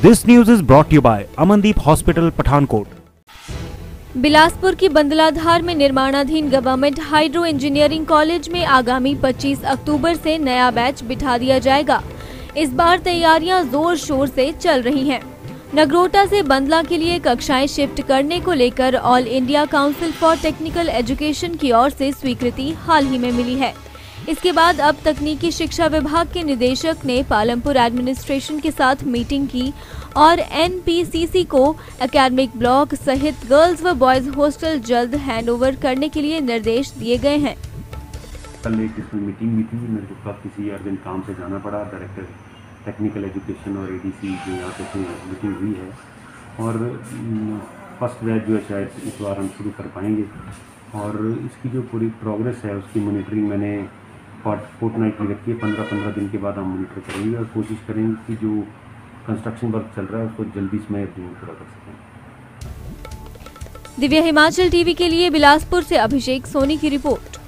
This news is brought to you by Amandeep Hospital, Pathankot. Bilaspur की बंदलाधार में निर्माणाधीन government hydro engineering college में आगामी 25 अक्टूबर से नया बैच बिठा दिया जाएगा। इस बार तैयारियां जोर शोर से चल रही हैं। नगरोटा से बंदला के लिए कक्षाएं शिफ्ट करने को लेकर All India Council for Technical Education की ओर से स्वीकृति हाल ही में मिली है। इसके बाद अब तकनीकी शिक्षा विभाग के निदेशक ने पालमपुर एडमिनिस्ट्रेशन के साथ मीटिंग की और एनपीसीसी को एकेडमिक ब्लॉक सहित गर्ल्स व बॉयज हॉस्टल जल्द हैंडओवर करने के लिए निर्देश दिए गए हैं। कल एक इसमें मीटिंग भी थी, मेरे को किसी अर्जेंट काम से जाना पड़ा। डायरेक्टर टेक्निकल एजुकेशन और एडीसी जो यहाँ पे मीटिंग हुई है और फर्स्ट बैच जो है शायद इस बार हम शुरू कर पाएंगे और इसकी जो पूरी प्रोग्रेस है उसकी मॉनिटरिंग मैंने फोर्टनाइटली रखी है। 15-15 दिन के बाद हम मॉनिटर करेंगे और कोशिश करेंगे कि जो कंस्ट्रक्शन वर्क चल रहा है उसको जल्दी से पूरा कर सकें। दिव्य हिमाचल टीवी के लिए बिलासपुर से अभिषेक सोनी की रिपोर्ट।